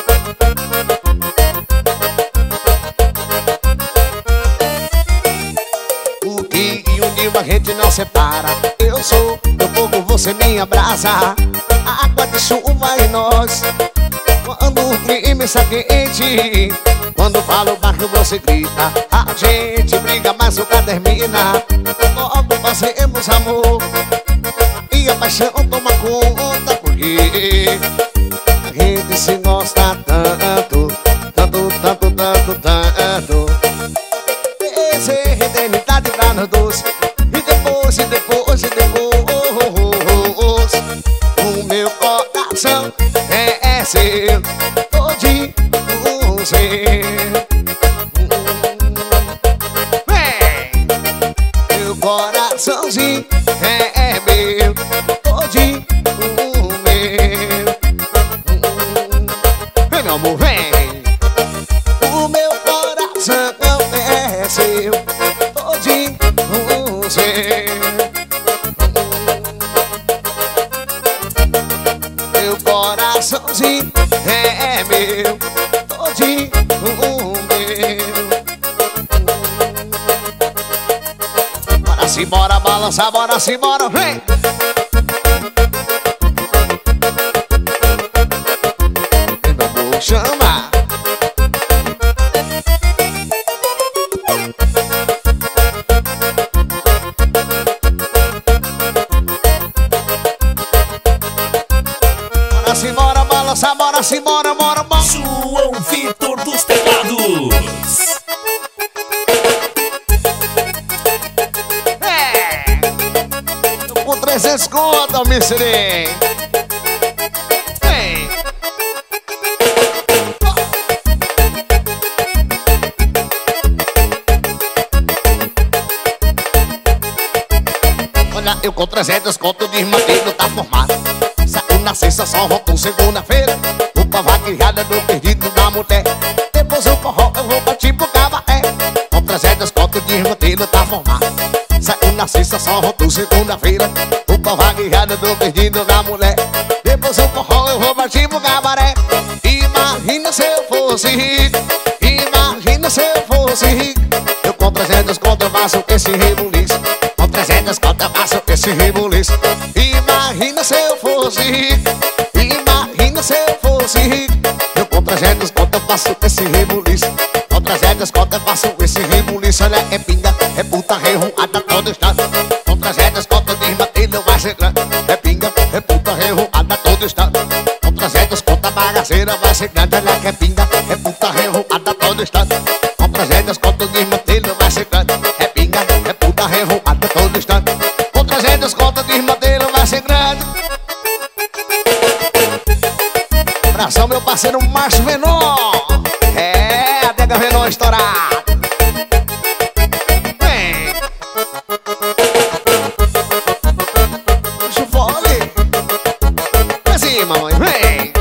O que uniu a gente não separa. Eu sou teu povo, você me abraça. A água de chuva em nós. Quando o clima está quente, quando fala o barco você grita. A gente briga, mas nunca termina. Logo fazemos amor e a paixão toma conta. Porque a gente se gosta tanto, tanto, tanto, tanto, tanto. Essa é eternidade pra nós dois. E depois, e depois, e depois, o meu coração é seu, todinho seu. Meu coraçãozinho é meu, todinho meu. Vem, meu amor, vem. O meu coração é seu, todinho seu. Meu coraçãozinho é meu, todinho meu. Bora se bora balançar, bora se bora, vem. Meu amor, chama. Bora se bora balançar, bora se bora, bora, bora. João Vitor dos Teclados. Com 300 conto, Missirei. Vem. Olha, eu com 300 conto de manteiga tá formado. Saiu na sexta, só voltou segunda-feira. Opa, vaquejada do perdido da mulher. Depois o forró, eu vou partir pro cabaré. Com 300 conto de manteiga tá formado. Saiu na sexta, só voltou segunda-feira. Opa, vaquejada do perdido da mulher. Depois o forró, eu vou partir pro cabaré. Imagina se eu fosse rico. Imagina se eu fosse rico. Eu com 300 conto eu faço esse rebuliço. Com 300 conto eu faço esse rebuliço. Imagina se eu fosse rico. Imagina se eu fosse rico. Eu com 300 conto eu faço esse rebuliço. Com 300 conto eu faço esse rebuliço. Olha, é pinga, é puta, revoada todo estado. Com 300 conto de matilha vai ser grande. É pinga, é puta, revoada todo estado. Com 300 conto a bagaceira vai ser grande. Olha, que é pinga, é puta, revoada todo estado. Com 300 conto de matilha vai ser grande. É pinga, é puta, revoada todo estado. Com 300 conto de matilha vai ser grande. Abração, meu parceiro Márcio Venon. É, a Dega Venon estourado. Vem. Deixa o fole. Vem assim, mamãe, vem.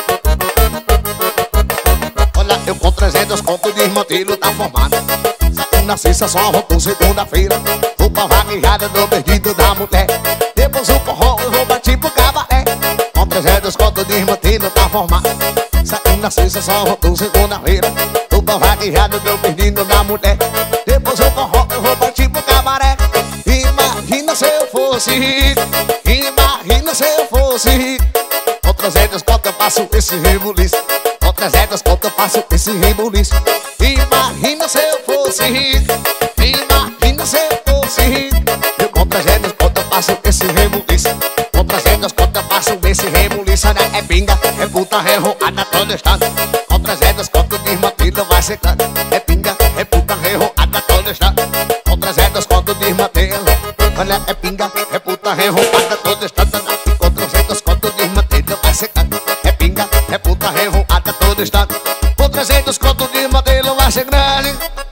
Olha, eu com 300 conto de mantilho tá formado. Saiu na sexta, só voltou segunda-feira. Roupa vaquejada do perdido da mulher. Depois o forró, eu vou partir pro cabaré. Com 300 conto de mantilho tá formado. Saiu na sexta, só voltou segunda-feira. Roupa vaquejada do perdido da mulher. Depois o forró, eu vou partir pro cabaré. Imagina se eu fosse rico. Imagina se eu fosse rico. Com 300 conto eu faço esse rebuliço. Com 300 conto eu faço esse rebuliço. Imagina se eu fosse rico. Imagina se eu fosse rico. Eu com 300 conto eu faço esse rebuliço. Com 300 conto eu faço esse rebuliço. Olha, é pinga, é puta, revoada todo estado. Com 300 conto de matilha vai ser grande. É pinga, é puta, revoada todo estado. Com 300 conto de matilha. Olha, é pinga, é puta, revoada todo estado. Com 300 conto de matilha vai ser grande. É pinga, é puta, revoada todo estado. Com 300 conto de matilha vai ser grande.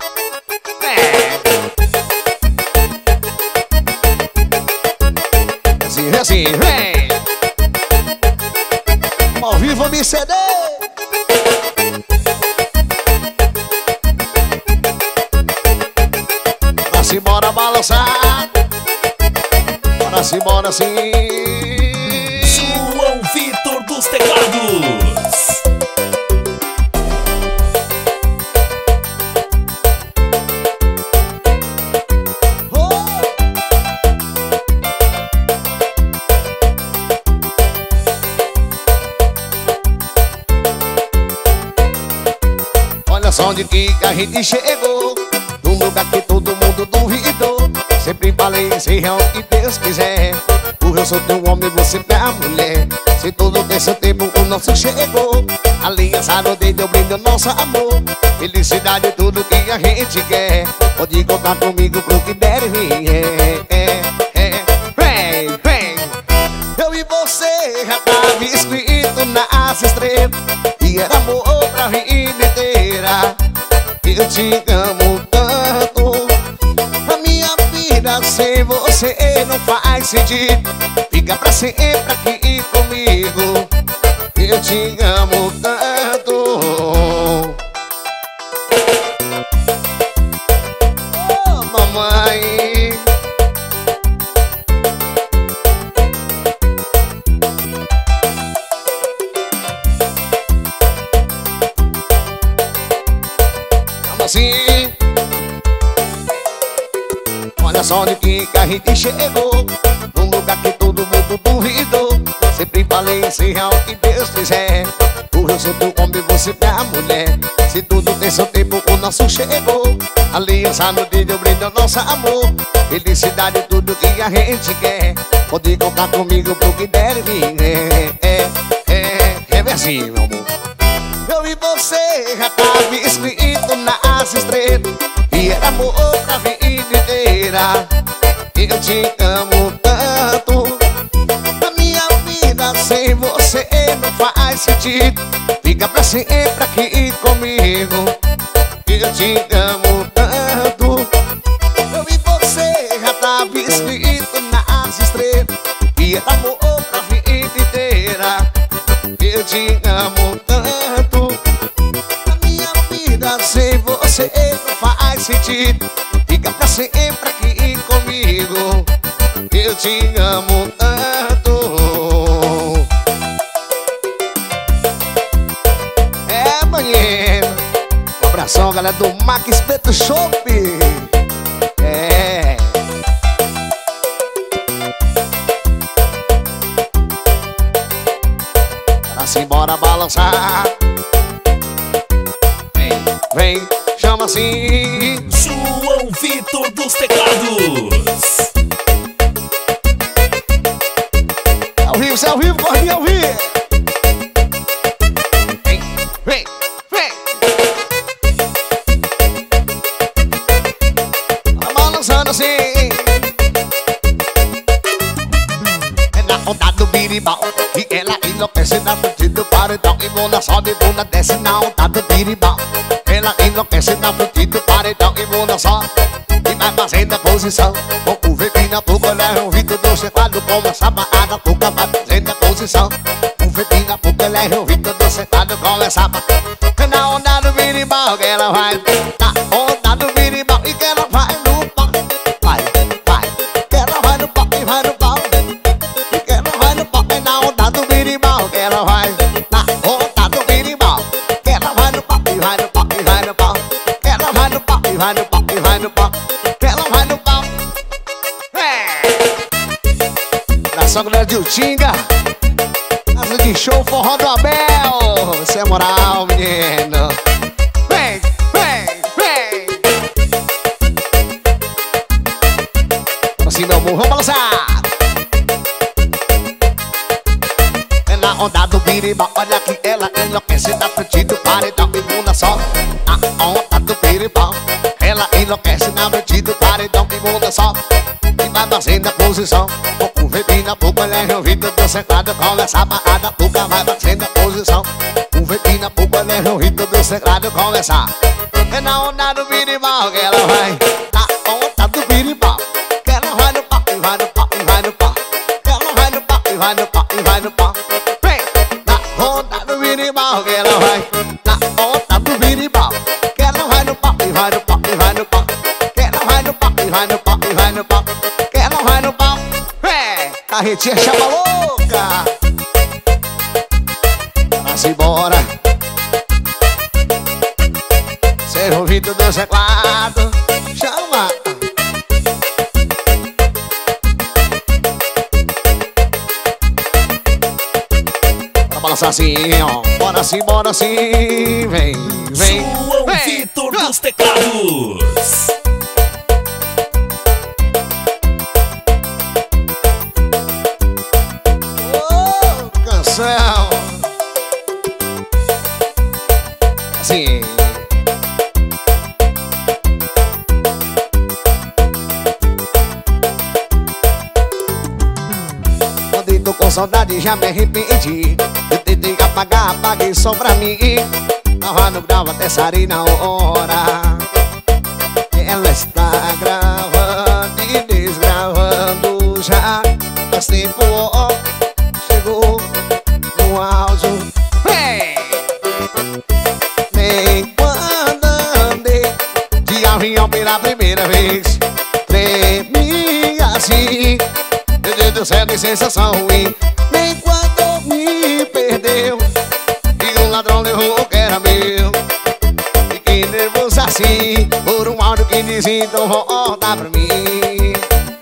Assim, vem. Ao vivo me ceder. sim, bora balançar. Bora sim, bora sim. João Vitor dos Teclados. Olha só onde que a gente chegou, num lugar que todo mundo duvidou. Sempre falei, seja o que Deus quiser. Porque eu sou teu homem, você minha mulher. Se todo desse tempo o nosso chegou, aliança no dedo, eu brindo nosso amor. Felicidade é tudo que a gente quer. Pode contar comigo pro que der e vier. Vem, vem. Eu e você já tava escrito nas estrelas, e era amor pra vida inteira. Eu te amo tanto, a minha vida sem você não faz sentido. Fica pra sempre aqui comigo. Eu te amo tanto. Oh, mamãe. Assim, olha só onde que a gente chegou, num lugar que todo mundo duvidou. Sempre falei, seja o que Deus quiser. Porque eu sou teu homem, você minha mulher. Se tudo tem seu tempo, o nosso chegou. Aliança no dedo, eu brindo nosso amor. Felicidade é tudo que a gente quer. Pode contar comigo pro que der e vier. É assim, meu amor. Eu e você já tava escrito nas estrelas, e era amor pra vida inteira. Eu te amo tanto, a minha vida sem você não faz sentido. Fica pra sempre aqui comigo. Eu te amo tanto. Eu e você já tava escrito nas estrelas, e era amor pra vida inteira. Eu te amo tanto, a minha vida sem você não faz sentido. Fica pra sempre aqui comigo. Eu te amo tanto. É, banheiro. Um abração, galera do Max Preto Shop. É. Assim, bora balançar. Vem, vem, chama assim. João Vitor dos Teclados. Ao vivo, cê ao vivo, gordinho ao vivo. Vem, vem, vem. Tá balançando assim. É na onda do birimbau, e ela enlouquece na frente do paredão. E bunda sobe, bunda desce na onda do birimbau. Ela enlouquece na frente do paredão. E bunda sobe e vai fazendo a posição. Com o vento na boca, leva o ouvido do teclado. Começa a barra na boca, vai fazendo a posição. Com o vento na boca, leva o ouvido do teclado. Começa a barra na onda do birimbau, que ela vai na onda do birimbau, e que ela vai no pau. Vai, vai, que ela vai no pau e vai no pau. E que ela vai no pau, é na onda do birimbau, que ela vai na onda do birimbau. Que ela vai no pau e vai no pau e vai no pau. Que ela vai no pau e vai no pau e vai no pau. Que ela vai no pau. Da sogra de Utinga, casa de show forró do Abel. Isso é moral, menino. Vem, vem, vem. Assim, meu amor, vamos balançar. É na onda do birimbau, olha que ela enlouquece na frente do paredão. E bunda só, a onda do birimbau. Ela enlouquece na frente do paredão. E bunda só, e vai fazendo a posição. Com o vento na boca, leva o ouvido do teclado. Começa a barra na boca, vai fazendo a posição. Com o vento na boca, leva o ouvido do teclado. Começa. É na onda do birimbau, que ela vai na onda do birimbau. Que ela vai no pau e vai no pau e vai no pau. Que ela vai no pau e vai no pau e vai no pau. Vem na onda do birimbau, que ela vai na onda do birimbau. Que ela vai no pau e vai no pau e vai no pau. Que ela vai no pau e vai vai no pau, e vai no pau. Quem não vai no pau, carretinha chama louca. Vamos embora. Seja ouvido do teclado. Chama. Bora balançar assim, ó. Bora sim, vem, vem. João Vitor dos teclados. Oh, canção. Assim. Quando tô com saudade já me arrependi. Eu tentei apagar, apaguei só pra mim. Tava no grau até sair na hora. Ela está gravando e desgravando já. Faz tempo, ó, chegou no áudio. Nem quando andei de avião pela primeira vez, tremi assim. Meu Deus do céu, que sensação ruim. Nem quando me perdeu e um ladrão levou o que era meu. Fiquei nervoso assim por um áudio que dizia então volta pra mim.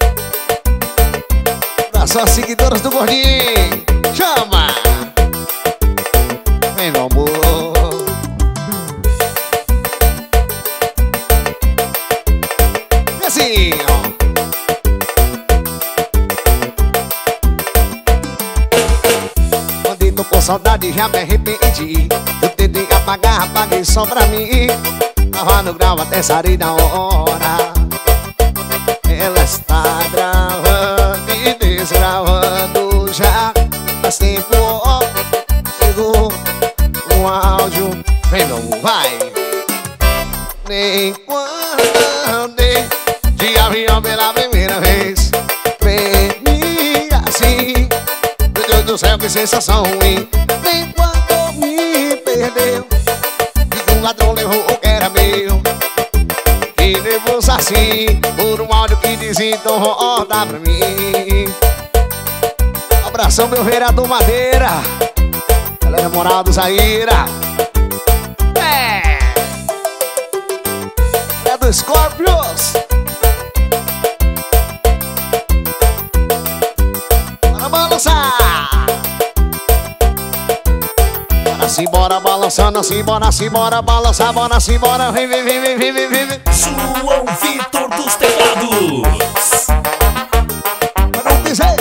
Das suas seguidoras do Gordinho, chama! Vem, meu amor. E assim, ó. Tô com saudade, já me arrependi. Eu tentei apagar, apaguei só pra mim. Tava no grau até sair na hora. Ela está gravando e desgravando já. Faz tempo, ó, chegou um áudio. Vem, meu amor, vai. Nem quando andei de avião pela primeira vez, tremi assim. Meu Deus do céu, que sensação ruim. Nem quando me perdeu e um ladrão levou o que era meu. Que nervoso assim por um áudio que dizia então volta pra mim. Abração, meu vereador Madeira. Galera moral do Zaira. É do Scorpions. Bora balançar. Bora balançando assim, bora balançar, bora assim, bora, vem, vem, vem, vem, vem, vem, vem. João Vitor dos teclados. Para não dizer.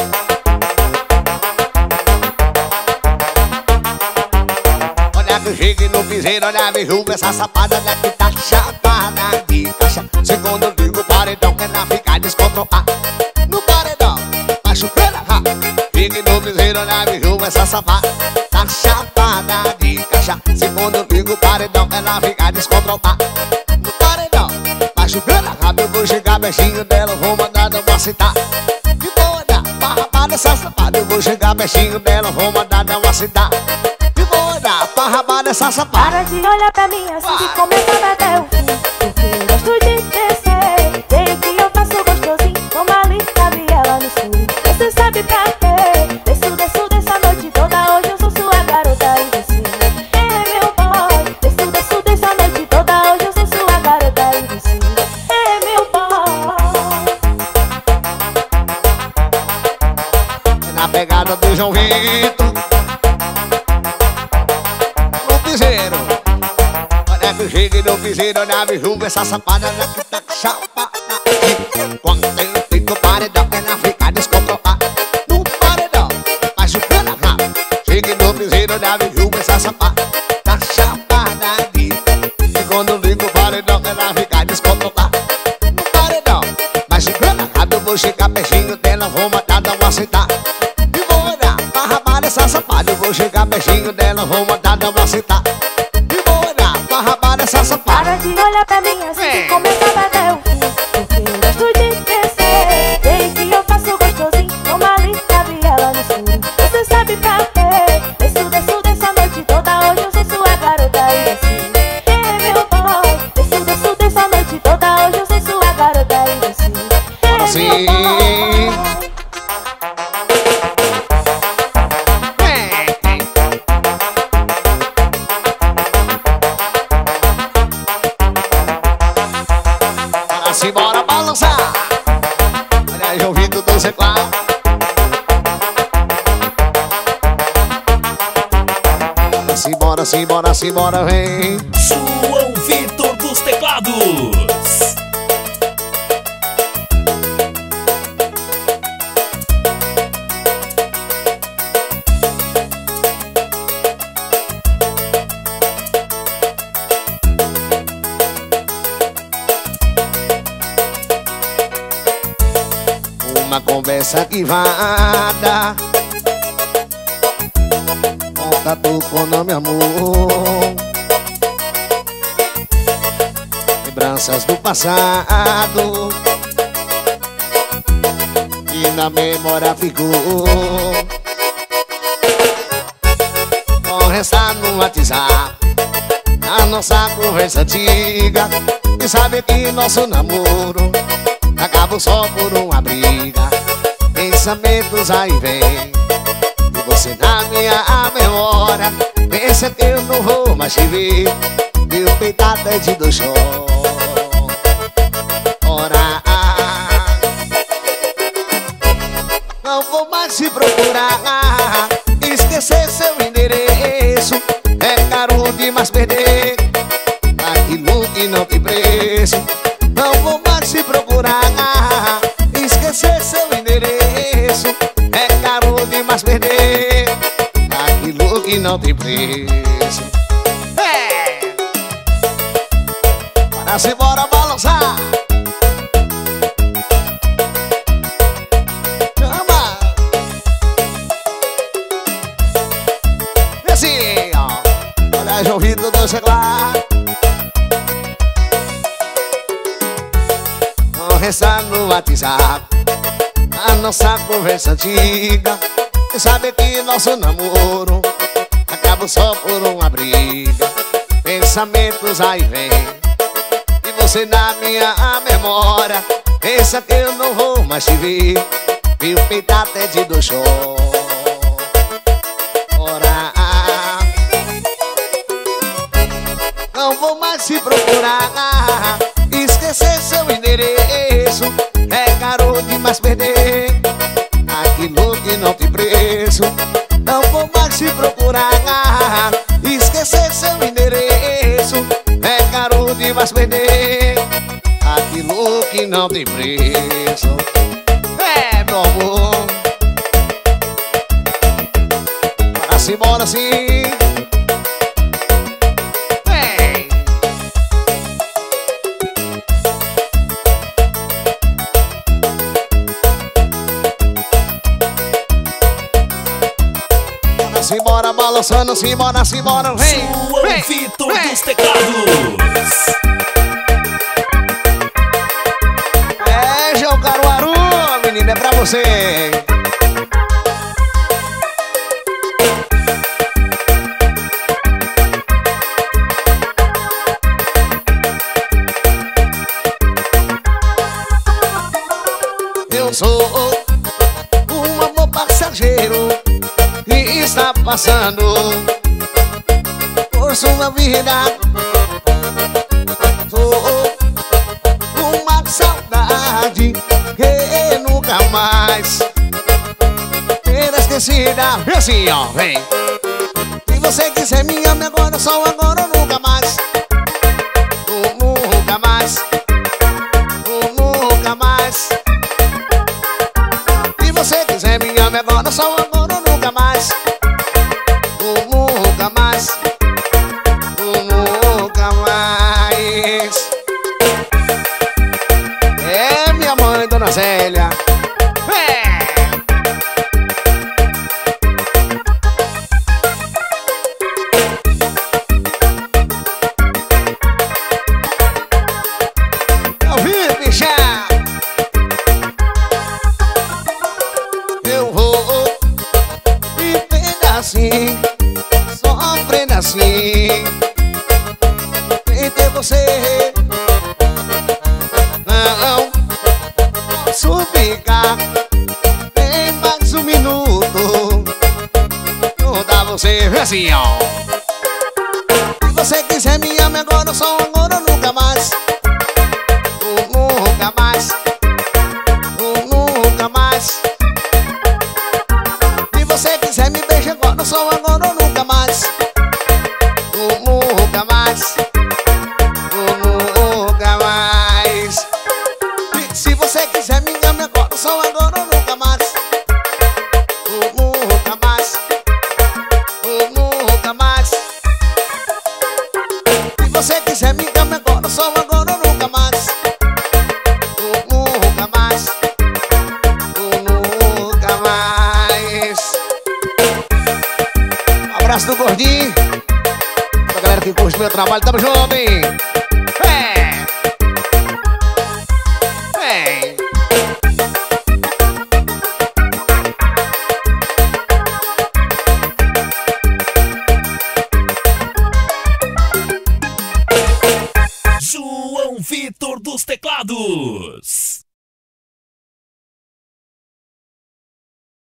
Olha que eu cheguei no piseiro, olha me julga essa sapada, olha que tá chapada de caixa. Segundo eu ligo o paredão, que ela fica descontrolada. No paredão, machucando a rapa. Cheguei no piseiro, olha me julga essa sapada, tá chapada de caixa. Segundo eu ligo o paredão, ela fica descontrolada. No paredão, machucando a rapa. Eu vou chegar beijinho dela, vou mandar dar uma citada. E vou olhar pra rabar dessa sapada. Eu vou chegar beijinho dela, vou mandar dar uma citada. E vou olhar pra rabar dessa sapada. Para de olhar pra mim assim que começar até o fim. Porque eu gosto de descer. Sei que eu faço gostosinho, como a Alice Gabriela no escuro. Você sabe pra quê? Desço, desço, desço a noite toda. Hoje eu sou sua garota e você é meu boy. Desço, desço, desço a noite toda. Hoje eu sou sua garota e você é meu boy. É na pegada do João Vitor no piseiro. Olha que eu cheguei no piseiro, olha me julga essa sapada, olha que tá chapada. Quando eu fico no paredão, ela fica descontrolada. No paredão, machucando a rapa. Cheguei no piseiro, olha me julga essa sapada, tá chapada de. E quando eu ligo o paredão, ela fica descontrolada. No paredão, machucando a rapa. Eu vou chegar pertinho dela, vou mandar dar uma citada. E vou olhar pra rabar dessa sapada. Eu vou chegar pertinho dela, vou mandar dar uma citada. E vou olhar pra rabar dessa sapada. Para de olhar pra mim assim que começar até o fim. Porque eu gosto de descer. Sei que eu faço gostosinho, como a Alice Gabriela no escuro. Você sabe pra quê? Desço, desço, desço a noite toda. Hoje eu sou sua garota e você é meu boy. Desço, desço, desço a noite toda. Hoje eu sou sua garota e você assim. Assim, bora balançar. Olha aí, ouvindo do teclado. Simbora, simbora, simbora, vem. João Vitor dos teclados. Uma conversa que vai dar. Tatu com nome amor. Lembranças do passado e na memória ficou. Conversa no WhatsApp, a nossa conversa antiga. E sabe que nosso namoro acabou só por uma briga. Pensamentos aí vem, você na minha memória. Pensa que eu não vou mais te ver. Meu peito até te dou chó. Ora, não vou mais te procurar. Esquecer seu endereço é caro demais perder aquilo que não tem preço. Não vou mais te procurar. Esquecer seu endereço é caro demais perder aquilo que não tem preço. Bora se bora balançar. Chama. E assim, ó. Olha aí, ouvido do teclado. Conversa no WhatsApp, a nossa conversa antiga. E sabe que nosso namoro acaba só por uma briga. Pensamentos aí vem, e você na minha memória. Pensa que eu não vou mais te ver. Meu peito até te dou chó. Ora, não vou mais te procurar. Esquecer seu endereço é caro demais perder aquilo que não tem preço. Não vou mais te procurar. Esquecer seu endereço é caro demais perder aquilo que não tem preço. É, meu amor. Bora sim, bora sim. Simbora balançando, simbora, simbora, vem. João Vem, Vitor vem. dos teclados. É, João Caruaru, menina, é pra você. Eu sou um amor passageiro que está passando por sua vida. Sou uma saudade que nunca mais será esquecida. E assim, ó, vem. Se você quiser me ame agora, só agora ou nunca mais. Nunca mais. Nunca mais. Se você quiser me ame agora, só agora ou nunca mais. Nunca mais. Nunca mais. É minha mãe, Dona Zélia. Eu vou vivendo assim, sofrendo assim, sem ter você. Não posso ficar em mais um minuto. Toda você assim, ó. Se você quiser me ame agora, só agora ou nunca mais. Nunca mais. Nunca mais. Se você quiser me beijar agora, só agora ou nunca mais. Nunca mais. Nunca mais. Se você quiser me ame agora, só agora ou nunca mais. Nunca mais. Nunca mais. Se você quiser me ame agora, só agora ou nunca mais. Nunca mais. Nunca mais. Um abraço do Gordinho. Pra galera que curte meu trabalho, tamo junto, hein? Vem. João Vitor dos teclados.